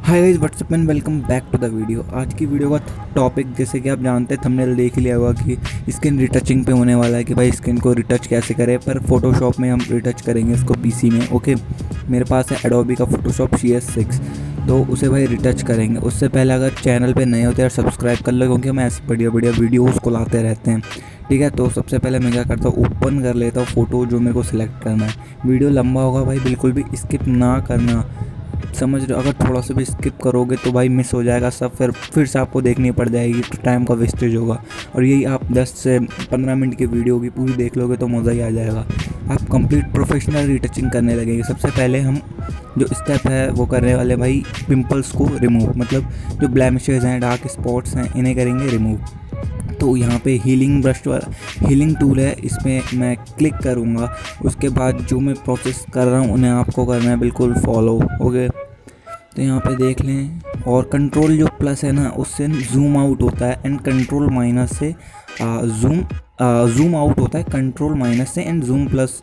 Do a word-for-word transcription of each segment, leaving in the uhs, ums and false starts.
Hi guys, what's up and welcome back to the video. आज की video का topic जैसे कि आप जानते हैं, थंबनेल देख लिया होगा कि स्किन रिटचिंग पे होने वाला है कि भाई स्किन को रिटच कैसे करें। पर फोटोशॉप में हम रिटच करेंगे इसको पीसी में। ओके, मेरे पास है एडोबी का फोटोशॉप सी एस सिक्स, तो उसे भाई रिटच करेंगे। उससे पहले अगर चैनल पे नए होते हैं सब्सक्राइब कर लो, क्योंकि हम ऐसे बढ़िया बढ़िया वीडियोज़ को लाते रहते हैं। ठीक है, तो सबसे पहले मैं क्या करता हूँ, ओपन कर लेता हूँ फ़ोटो जो मेरे को सिलेक्ट करना है। वीडियो लंबा होगा भाई, बिल्कुल भी स्किप ना करना, समझ रहे हो। अगर थोड़ा सा भी स्किप करोगे तो भाई मिस हो जाएगा सब, फिर फिर से आपको देखनी पड़ जाएगी, तो टाइम का वेस्टेज होगा। और यही आप दस से पंद्रह मिनट की वीडियो की पूरी देख लोगे तो मज़ा ही आ जाएगा। आप कंप्लीट प्रोफेशनल रिटचिंग करने लगेंगे। सबसे पहले हम जो स्टेप है वो करने वाले भाई, पिंपल्स को रिमूव, मतलब जो ब्लैमिशेज हैं, डार्क स्पॉट्स हैं, इन्हें करेंगे रिमूव। तो यहाँ पे हीलिंग ब्रश वाला हीलिंग टूल है, इसमें मैं क्लिक करूँगा। उसके बाद जो मैं प्रोसेस कर रहा हूँ उन्हें आपको करना है बिल्कुल फॉलो। ओके, तो यहाँ पे देख लें। और कंट्रोल जो प्लस है ना, उससे जूम आउट होता है, एंड कंट्रोल माइनस से जूम जूम आउट होता है। कंट्रोल माइनस से and zoom plus,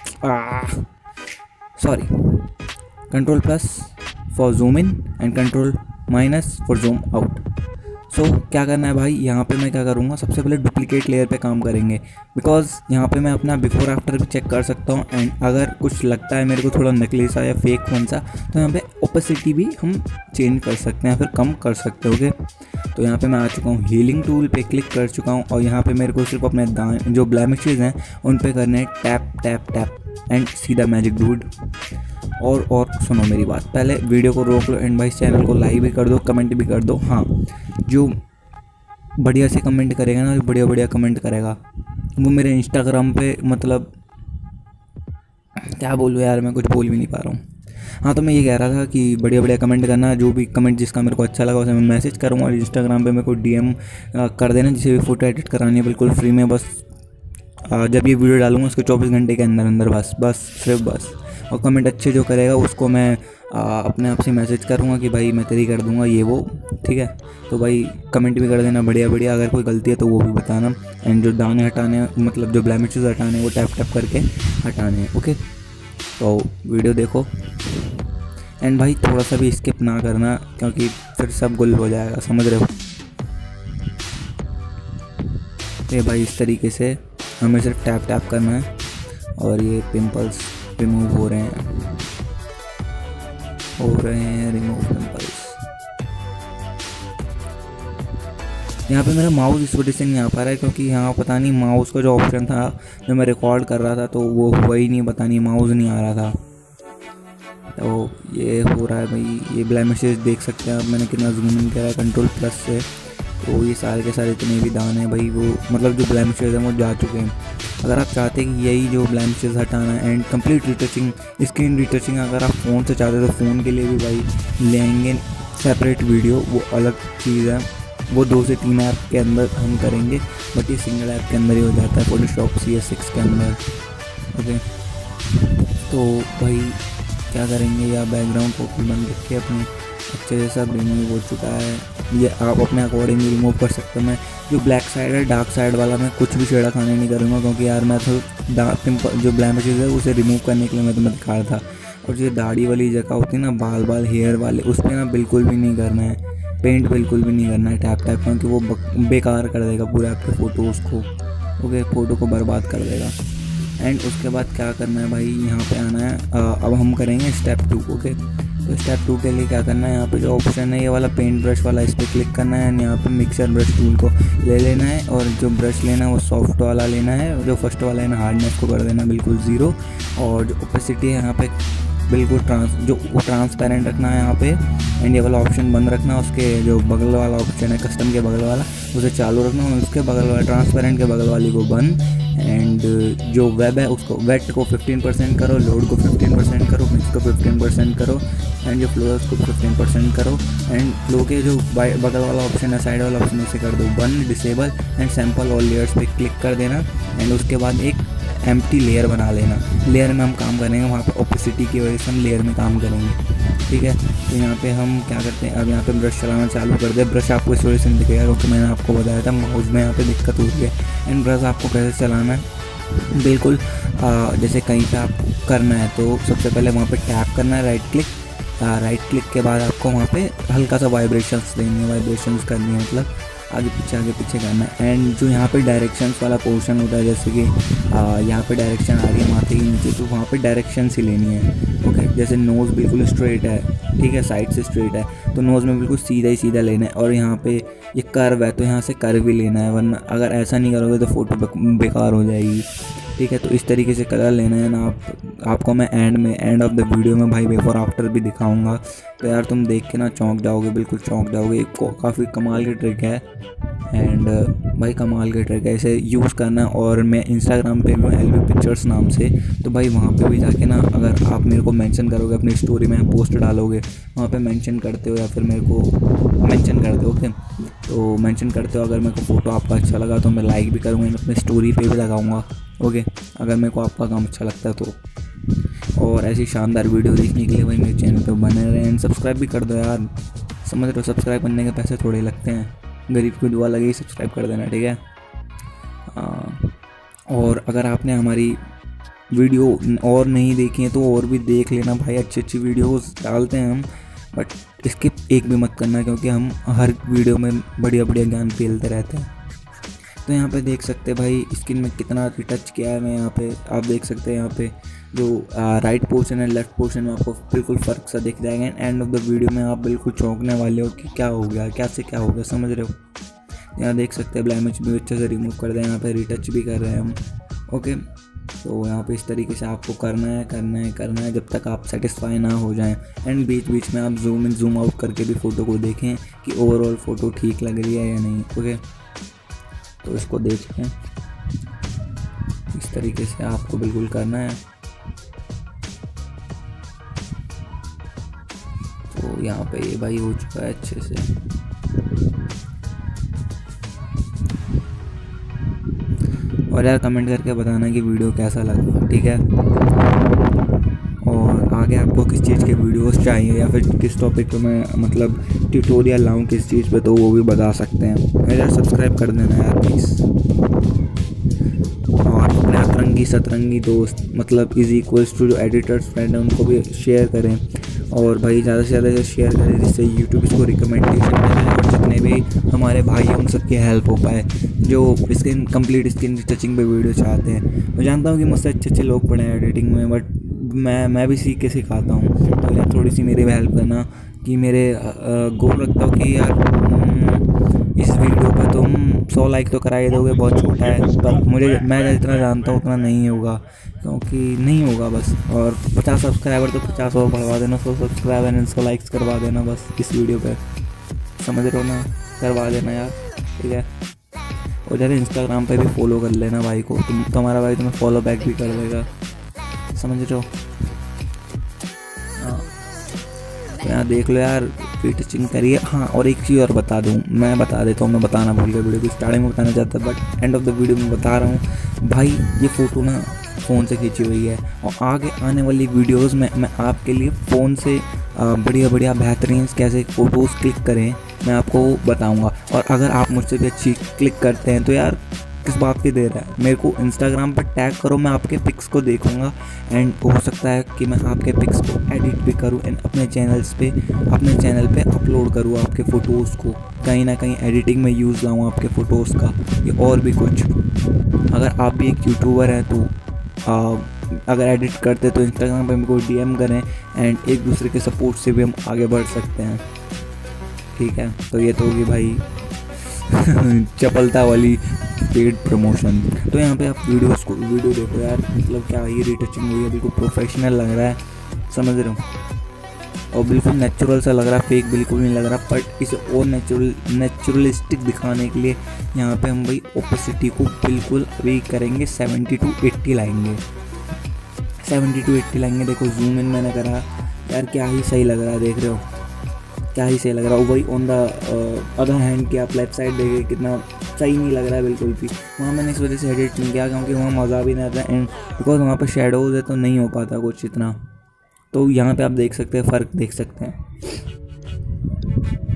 sorry, control plus for zoom in and control minus for zoom out. So so, क्या करना है भाई, यहाँ पे मैं क्या करूँगा, सबसे पहले डुप्लीकेट लेयर पे काम करेंगे, बिकॉज यहाँ पे मैं अपना बिफोर आफ्टर भी चेक कर सकता हूँ। एंड अगर कुछ लगता है मेरे को थोड़ा नकली सा या फेक कौन सा, तो यहाँ पे ओपेसिटी भी हम चेंज कर सकते हैं, फिर कम कर सकते हैं। ओके, तो यहाँ पे मैं आ चुका हूँ, हीलिंग टूल पे क्लिक कर चुका हूँ, और यहाँ पे मेरे को सिर्फ अपने दाएं जो ब्लैमिशेज हैं उन पे करने हैं टैप टैप टैप एंड सीधा मैजिक डूड। और और सुनो मेरी बात, पहले वीडियो को रोक लो एंड भाई चैनल को लाइक भी कर दो, कमेंट भी कर दो। हाँ, जो बढ़िया से कमेंट करेगा ना, बढ़िया बढ़िया कमेंट करेगा, वो मेरे इंस्टाग्राम पे, मतलब क्या बोलूँ यार, मैं कुछ बोल भी नहीं पा रहा हूँ। हाँ, तो मैं ये कह रहा था कि बढ़िया बढ़िया कमेंट करना, जो भी कमेंट जिसका मेरे को अच्छा लगा उसे मैं मैसेज करूँगा, और इंस्टाग्राम पे मेरे को डीएम कर देना, जिसे भी फ़ोटो एडिट करानी है बिल्कुल फ्री में। बस जब ये वीडियो डालूंगा उसके चौबीस घंटे के अंदर अंदर बस बस सिर्फ बस। और कमेंट अच्छे जो करेगा उसको मैं आ, अपने आप से मैसेज करूँगा कि भाई मैं तेरी कर दूंगा ये वो। ठीक है, तो भाई कमेंट भी कर देना बढ़िया बढ़िया, अगर कोई गलती है तो वो भी बताना। एंड जो दाने हटाने, मतलब जो ब्लैमिशेस हटाने, वो टैप टैप करके हटाने। ओके, तो वीडियो देखो एंड भाई थोड़ा सा भी स्किप ना करना, क्योंकि फिर सब गुल हो जाएगा, समझ रहे हो। तो भाई इस तरीके से हमें सिर्फ टैप टैप करना है, और ये पिंपल्स रिमूव हो रहे हैं हो रहे हैं रिमूव पिंपल्स। यहाँ पे मेरा माउस इस वजह से नहीं आ पा रहा है, क्योंकि यहाँ पता नहीं माउस का जो ऑप्शन था जो मैं रिकॉर्ड कर रहा था तो वो हुआ ही नहीं, पता नहीं माउस नहीं आ रहा था। तो ये हो रहा है भाई, ये ब्लैमिशेस देख सकते हैं आप, मैंने कितना जूम इन किया है कंट्रोल प्लस से। तो ये सारे के सारे इतने भी दाने हैं भाई, वो मतलब जो ब्लैमिशेस हैं वो जा चुके हैं। अगर आप चाहते हैं कि यही जो ब्लैमिशेस हटाना है and complete retouching, screen retouching अगर आप फ़ोन से चाहते हैं तो फ़ोन के लिए भी भाई लेंगे सेपरेट वीडियो, वो अलग चीज़ है। वो दो से तीन ऐप के अंदर हम करेंगे, बट ये सिंगल ऐप के अंदर ही हो जाता है, फोटोशॉप सी एस सिक्स के अंदर। ओके, तो भाई क्या करेंगे, या बैकग्राउंड कॉपी बंद रखे अपने अच्छे से, सब रिमूव हो चुका है। ये आप अपने अकॉर्डिंग रिमूव कर सकते हो। मैं जो ब्लैक साइड है, डार्क साइड वाला, मैं कुछ भी छेड़ा खाने नहीं करूँगा, क्योंकि यार मैं तो पिंपल जो ब्लैमिशेस है उसे रिमूव करने के लिए मैं तुम्हें दिखा रहा था। और जो दाढ़ी वाली जगह होती है ना, बाल बाल हेयर वाले, उस पर ना बिल्कुल भी नहीं करना है पेंट, बिल्कुल भी नहीं करना है टैप टैप, क्योंकि वो बेकार कर देगा पूरे आपके फ़ोटोज़ को। ओके, फ़ोटो को बर्बाद कर देगा। एंड उसके बाद क्या करना है भाई, यहाँ पे आना है। आ, अब हम करेंगे स्टेप टू। ओके, तो स्टेप टू के लिए क्या करना है, यहाँ पे जो ऑप्शन है ये वाला पेंट ब्रश वाला, इस पर क्लिक करना है। एंड यहाँ पे मिक्सर ब्रश टूल को ले लेना है, और जो ब्रश लेना है वो सॉफ्ट वाला लेना है, जो फर्स्ट वाला है ना हार्डनेस को कर देना बिल्कुल ज़ीरो। और जो ओपेसिटी है यहाँ पे बिल्कुल ट्रांस जो ट्रांसपेरेंट रखना है यहाँ पे। एंड ये वाला ऑप्शन बंद रखना, उसके जो बगल वाला ऑप्शन है कस्टम के बगल वाला उसे चालू रखना, और उसके बगल वाला ट्रांसपेरेंट के बगल वाली को बंद। एंड जो वेब है उसको वेट को फिफ्टीन परसेंट करो, लोड को फिफ्टीन परसेंट करो, मिक्स को फिफ्टीन परसेंट करो, एंड जो फ्लो है उसको फिफ्टीन परसेंट करो। एंड फ्लो के जो बगल वाला ऑप्शन है, साइड वाला ऑप्शन, उसे कर दो बंद, disable. And sample all layers पे क्लिक कर देना। एंड उसके बाद एक एम्प्टी लेयर बना लेना। लेयर में हम काम करेंगे, वहाँ पे ओपेसिटी की वजह से हम लेयर में काम करेंगे। ठीक है, तो यहाँ पे हम क्या करते हैं, अब यहाँ पे ब्रश चलाना चालू कर दे। ब्रश आपको इस वजह से नहीं दिखेगा क्योंकि मैंने आपको बताया था माउस में यहाँ पे दिक्कत होती है। एंड ब्रश आपको कैसे चलाना है, बिल्कुल आ, जैसे कहीं पे आप करना है तो सबसे पहले वहाँ पे टैप करना है, राइट क्लिक, राइट क्लिक के बाद आपको वहाँ पे हल्का सा वाइब्रेशंस देनी है, वाइब्रेशंस करनी है, मतलब आगे पीछे आगे पीछे करना है। एंड जो यहाँ पे डायरेक्शंस वाला पोर्शन होता है, जैसे कि यहाँ पे डायरेक्शन आ रही है माथे के नीचे, तो वहाँ पे डायरेक्शंस ही लेनी है। ओके, जैसे नोज़ बिल्कुल स्ट्रेट है, ठीक है, साइड से स्ट्रेट है, तो नोज़ में बिल्कुल सीधा ही सीधा लेना है। और यहाँ पे ये कर्व है तो यहाँ से कर्व ही लेना है, वरना अगर ऐसा नहीं करोगे तो फ़ोटो बेकार हो जाएगी, ठीक है। तो इस तरीके से कलर लेना है ना। आप आपको मैं एंड में एंड ऑफ द वीडियो में भाई बिफोर आफ्टर भी दिखाऊंगा, तो यार तुम देख के ना चौंक जाओगे, बिल्कुल चौंक जाओगे। काफ़ी कमाल की ट्रिक है एंड भाई कमाल की ट्रिक है, इसे यूज़ करना। और मैं इंस्टाग्राम पे भी हूँ एल वी पिक्चर्स नाम से, तो भाई वहाँ पे भी जाके ना अगर आप मेरे को मेंशन करोगे अपनी स्टोरी में, पोस्ट डालोगे, वहाँ पे मेंशन करते हो या फिर मेरे को मेंशन करते हो, ओके, तो मेंशन करते हो। अगर मेरे को फ़ोटो आपका अच्छा लगा तो मैं लाइक भी करूँगा, अपनी स्टोरी पे भी लगाऊंगा, ओके, अगर मेरे को आपका काम अच्छा लगता है तो। और ऐसी शानदार वीडियो देखने के लिए भाई मेरे चैनल पे बने रहें एंड सब्सक्राइब भी कर दो यार, समझ रहे हो, सब्सक्राइब करने के पैसे थोड़े लगते हैं, गरीब की दुआ लगे, सब्सक्राइब कर देना, ठीक है। और अगर आपने हमारी वीडियो और नहीं देखी है तो और भी देख लेना भाई, अच्छी अच्छी वीडियोस डालते हैं हम, बट स्किप एक भी मत करना, क्योंकि हम हर वीडियो में बढ़िया बढ़िया ज्ञान फैलते रहते हैं। तो यहाँ पे देख सकते हैं भाई स्किन में कितना रिटच किया है मैं, यहाँ पे आप देख सकते हैं, यहाँ पे जो राइट पोर्शन है लेफ्ट पोर्शन में आपको बिल्कुल फ़र्क सा दिख जाएगा। एंड ऑफ द वीडियो में आप बिल्कुल चौंकने वाले हो कि क्या हो गया, क्या से क्या हो गया, समझ रहे हो। यहाँ देख सकते हैं ब्लैमिश भी अच्छे से रिमूव कर दें, यहाँ पे रिटच भी कर रहे हैं हम, ओके। तो यहाँ पे इस तरीके से आपको करना है करना है करना है जब तक आप सेटिस्फाई ना हो जाएं। एंड बीच बीच में आप जूम इन जूम आउट करके भी फ़ोटो को देखें कि ओवरऑल फ़ोटो ठीक लग रही है या नहीं, ओके। तो इसको देखें, इस तरीके से आपको बिल्कुल करना है। तो यहाँ पे ये भाई हो चुका है अच्छे से। और यार कमेंट करके बताना कि वीडियो कैसा लगा, ठीक है। और आगे आपको किस चीज़ के वीडियोस चाहिए या फिर किस टॉपिक पे मैं मतलब ट्यूटोरियल लाऊं किस चीज़ पे, तो वो भी बता सकते हैं। मेरा सब्सक्राइब कर देना यार प्लीज़। और अपने अतरंगी सतरंगी दोस्त मतलब इज़ इक्वल्स टू जो एडिटर्स फ्रेंड हैं उनको भी शेयर करें, और भाई ज़्यादा से ज़्यादा से शेयर करें जिससे यूट्यूब इसको रिकमेंडेशन करे और जितने भी हमारे भाई हैं उन सबकी हेल्प हो पाए जो स्क्रीन कंप्लीट स्क्रीन टचिंग पे वीडियो चाहते हैं। मैं जानता हूँ कि मुझसे अच्छे अच्छे लोग पढ़े हैं एडिटिंग में, बट मैं मैं भी सीख के सिखाता हूँ, तो यार थोड़ी सी मेरी भी हेल्प करना कि मेरे गोल रखता हूँ कि यार इस वीडियो पर तुम सौ लाइक तो करा ही दोगे, बहुत छोटा है, पर मुझे मैं जितना जानता हूँ उतना नहीं होगा, क्योंकि नहीं होगा बस। और पचास सब्सक्राइबर तो पचास और बढ़वा देना, सौ सब्सक्राइबर एंड सौ लाइक्स करवा देना बस इस वीडियो पे, समझ रहे हो ना, करवा देना यार, ठीक है। और जरा इंस्टाग्राम पे भी फॉलो कर लेना भाई को, तुम तुम्हारा भाई तुम्हें फॉलो बैक भी कर देगा, समझ रहे हो। हाँ तो यहाँ देख लो यार फिर टचिंग करिए। हाँ और एक चीज़ और बता दूँ, मैं बता देता हूँ, मैं बताना भूल गया, वीडियो की स्टार्टिंग में बताना चाहता but end of the video में बता रहा हूँ भाई, ये फ़ोटो ना फ़ोन से खींची हुई है, और आगे आने वाली वीडियोस में मैं आपके लिए फ़ोन से बढ़िया बढ़िया बेहतरीन कैसे फ़ोटोज़ क्लिक करें मैं आपको बताऊंगा। और अगर आप मुझसे भी अच्छी क्लिक करते हैं तो यार किस बात की देर है, मेरे को इंस्टाग्राम पर टैग करो, मैं आपके पिक्स को देखूंगा एंड हो सकता है कि मैं आपके पिक्स को एडिट भी करूं एंड अपने चैनल्स पे अपने चैनल पे अपलोड करूं आपके फ़ोटोज़ को, कहीं ना कहीं एडिटिंग में यूज़ लाऊं आपके फ़ोटोज़ का, ये और भी कुछ। अगर आप भी एक यूट्यूबर हैं तो आ, अगर एडिट करते तो इंस्टाग्राम पे मेरे को डी एम करें एंड एक दूसरे के सपोर्ट से भी हम आगे बढ़ सकते हैं, ठीक है। तो ये तो होगी भाई चपलता वाली पेड प्रमोशन। तो यहाँ पे आप वीडियो को वीडियो देखो यार, मतलब क्या ही रिटचिंग हुई है, बिल्कुल प्रोफेशनल लग रहा है, समझ रहे हो, और बिल्कुल नेचुरल सा लग रहा है, फेक बिल्कुल नहीं लग रहा। बट इसे और नेचुरल नेचुरलिस्टिक दिखाने के लिए यहाँ पे हम भाई ओपेसिटी को बिल्कुल अभी करेंगे सेवेंटी टू एट्टी लाएंगे, सेवेंटी टू एट्टी लाएंगे। देखो जूम इन मैंने करा यार, क्या ही सही लग रहा है, देख रहे हो क्या ही सही लग रहा है। वही ऑन द अदर हैंड की आप लेफ्ट साइड देखें कितना सही नहीं लग रहा है बिल्कुल भी, वहाँ मैंने इस वजह से एडिट नहीं किया क्योंकि वहाँ मज़ा भी नहीं आता एंड बिकॉज वहाँ पर शेडोज़ है तो नहीं हो पाता कुछ इतना। तो यहाँ पे आप देख सकते हैं फ़र्क देख सकते हैं।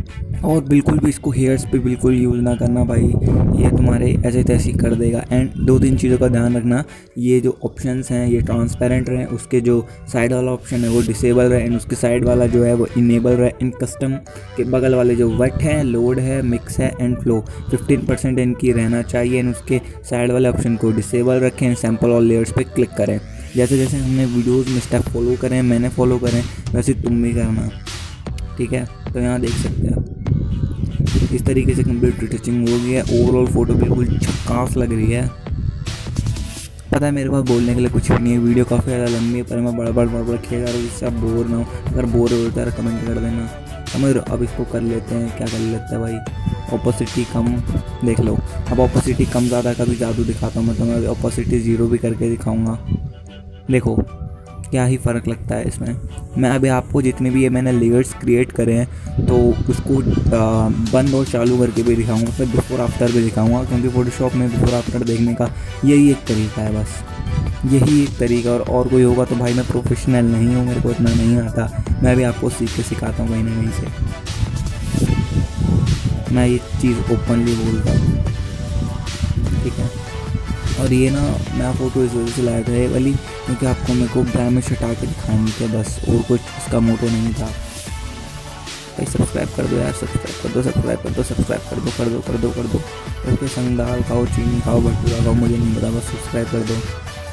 और बिल्कुल भी इसको हेयर्स पे बिल्कुल यूज़ ना करना भाई, ये तुम्हारे ऐसे तैसे कर देगा। एंड दो तीन चीज़ों का ध्यान रखना, ये जो ऑप्शंस हैं ये ट्रांसपेरेंट रहें, उसके जो साइड वाला ऑप्शन है वो डिसेबल रहे, एंड उसके साइड वाला जो है वो इनेबल रहे। इन कस्टम के बगल वाले जो वेट है, लोड है, मिक्स है एंड फ्लो फिफ्टीन परसेंट इनकी रहना चाहिए, एंड उसके साइड वाले ऑप्शन को डिसेबल रखें। सैम्पल और लेयर्स पे क्लिक करें। जैसे जैसे हमने वीडियोज़ में स्टेप फॉलो करें, मैंने फॉलो करें, वैसे तुम भी करना, ठीक है। तो यहाँ देख सकते हैं इस तरीके से कंप्लीट रिटचिंग हो गई है। ओवरऑल फ़ोटो बिल्कुल झकास लग रही है। पता है मेरे पास बोलने के लिए कुछ भी नहीं है, वीडियो काफ़ी ज़्यादा लंबी है, पर मैं बड़ा बड़ा बड़ा किया जा रहा हूँ जिससे आप बोर ना हो। अगर बोर होता है कमेंट कर देना, समझ रहे हो। अब इसको कर लेते हैं, क्या कर लेते हैं भाई, ओपोसिटी कम देख लो। अब ओपोसिटी कम ज़्यादा का भी जादू दिखाता हूँ मैं तुम्हें, ओपोसिटी ज़ीरो भी करके दिखाऊँगा। देखो क्या ही फ़र्क लगता है इसमें। मैं अभी आपको जितने भी ये मैंने लेयर्स क्रिएट करे हैं तो उसको आ, बंद और चालू करके भी दिखाऊंगा, फिर बिफोर आफ्टर भी दिखाऊंगा, क्योंकि फ़ोटोशॉप में बिफोर आफ्टर देखने का यही एक तरीका है, बस यही एक तरीका। और और कोई होगा तो भाई मैं प्रोफेशनल नहीं हूँ, मेरे को इतना नहीं आता, मैं भी आपको सीख के सिखाता हूँ कहीं ना कहीं से, मैं ये चीज़ ओपनली बोलता हूँ, ठीक है। और ये ना मैं फ़ोटो इस वजह से लाया था ये वाली, क्योंकि आपको मेरे को डैमेज हटा के दिखानी थी बस, और कुछ इसका मोटो नहीं था। भाई सब्सक्राइब कर दो यार, सब्सक्राइब कर दो, सब्सक्राइब कर दो, सब्सक्राइब कर दो, कर दो कर दो कर दो ओके। संग दाल खाओ, चीनी खाओ, भटूरा खाओ, मुझे नहीं पता, बस सब्सक्राइब कर दो।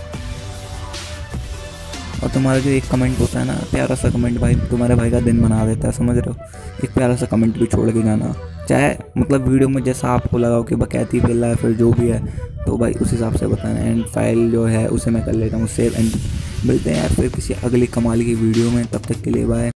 और तुम्हारा जो एक कमेंट होता है ना, प्यारा सा कमेंट भाई तुम्हारे भाई का दिन बना देता है, समझ रहे हो। एक प्यारा सा कमेंट भी छोड़ के जाना, चाहे मतलब वीडियो में जैसा आपको लगा हो कि बकैती बिल्ला है फिर जो भी है, तो भाई उस हिसाब से बताना। एंड फाइल जो है उसे मैं कर लेता हूँ सेव, एंड मिलते हैं यार फिर किसी अगली कमाल की वीडियो में, तब तक के लिए बाय।